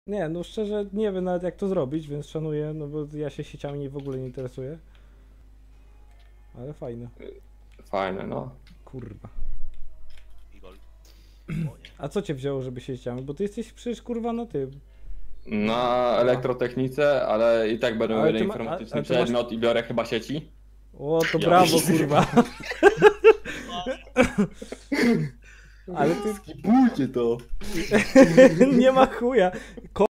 Nie, no szczerze nie wiem nawet jak to zrobić, więc szanuję, no bo ja się sieciami w ogóle nie interesuję. Ale fajne. Fajne, no. Kurwa. Igol. O nie. A co cię wzięło, żeby sieciami? Bo ty jesteś przecież kurwa na tym. Na elektrotechnice, ale i tak będę miał Ale jeden ty ma- informatyczny ale ty masz- przedmiot i biorę chyba sieci. O, to Ja brawo myślę. kurwa. Ale ty Skipujcie to. nie ma chuja.